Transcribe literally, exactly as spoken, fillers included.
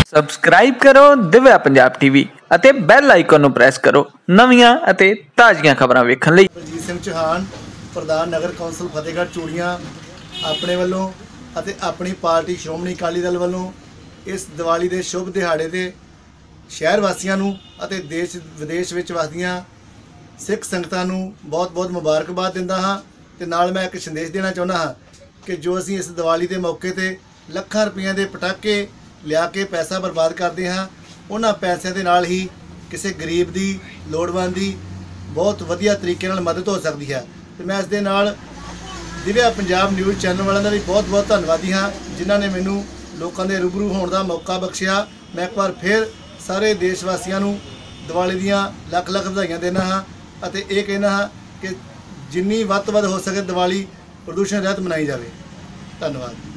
Subscribe करो Divya Punjab TV ਅਤੇ bell icon ਨੂੰ ਪ੍ਰੈਸ ਕਰੋ ਨਵੀਆਂ ਅਤੇ ਤਾਜ਼ੀਆਂ ਖਬਰਾਂ ਵੇਖਣ ਲਈ। ਬਲਜੀਤ ਸਿੰਘ ਚੌਹਾਨ ਪ੍ਰਧਾਨ ਨਗਰ ਕੌਂਸਲ ਫਤਿਹਗੜ੍ਹ ਚੂੜੀਆਂ ਆਪਣੇ ਵੱਲੋਂ ਅਤੇ ਆਪਣੀ ਪਾਰਟੀ ਸ਼੍ਰੋਮਣੀ ਅਕਾਲੀ ਦਲ ਵੱਲੋਂ ਇਸ ਦੀਵਾਲੀ ਦੇ ਸ਼ੁਭ ਦਿਹਾੜੇ ਤੇ ਸ਼ਹਿਰ ਵਾਸੀਆਂ ਨੂੰ ਅਤੇ ਦੇਸ਼ ਵਿਦੇਸ਼ ਵਿੱਚ ਵਸਦੀਆਂ ਸਿੱਖ ਸੰਗਤਾਂ ਨੂੰ ਬਹੁਤ ਬਹੁਤ ਮੁਬਾਰਕਬਾਦ ਦਿੰਦਾ ਹਾਂ ਤੇ ਨਾਲ ਮੈਂ ਇੱਕ ਸੰਦੇਸ਼ ਦੇਣਾ ਚਾਹੁੰਦਾ ਹਾਂ ਕਿ ਜੋ ਅਸੀਂ ਇਸ ਦੀਵਾਲੀ ਦੇ ਮੌਕੇ ਤੇ ਲੱਖਾਂ ਰੁਪਈਆਂ ਦੇ ਪਟਾਕੇ ਲਿਆ ਕੇ ਪੈਸਾ ਬਰਬਾਦ ਕਰਦੇ ਹਾਂ, ਉਹਨਾਂ ਪੈਸਿਆਂ ਦੇ ਨਾਲ ਹੀ ਕਿਸੇ ਗਰੀਬ ਦੀ ਲੋੜਵੰਦ ਦੀ ਬਹੁਤ ਵਧੀਆ ਤਰੀਕੇ ਨਾਲ ਮਦਦ ਹੋ ਸਕਦੀ ਹੈ। ਤੇ ਮੈਂ ਇਸ ਦੇ ਨਾਲ ਦਿਵਿਆ ਪੰਜਾਬ ਨਿਊਜ਼ ਚੈਨਲ ਵਾਲਿਆਂ ਦਾ ਵੀ ਬਹੁਤ ਬਹੁਤ ਧੰਨਵਾਦੀ ਹਾਂ ਜਿਨ੍ਹਾਂ ਨੇ ਮੈਨੂੰ ਲੋਕਾਂ ਦੇ ਰੂਬਰੂ ਹੋਣ ਦਾ ਮੌਕਾ ਬਖਸ਼ਿਆ। ਮੈਂ ਇੱਕ ਵਾਰ ਫਿਰ ਸਾਰੇ ਦੇਸ਼ ਵਾਸੀਆਂ ਨੂੰ ਦੀਵਾਲੀ ਦੀਆਂ ਲੱਖ ਲੱਖ ਵਧਾਈਆਂ ਦਿੰਦਾ ਹਾਂ ਅਤੇ ਇਹ ਕਹਿਣਾ ਹਾਂ ਕਿ ਜਿੰਨੀ ਵੱਧ ਤੋਂ ਵੱਧ ਹੋ ਸਕੇ ਦੀਵਾਲੀ ਪ੍ਰਦੂਸ਼ਣ ਰਹਿਤ ਮਨਾਈ ਜਾਵੇ। ਧੰਨਵਾਦ।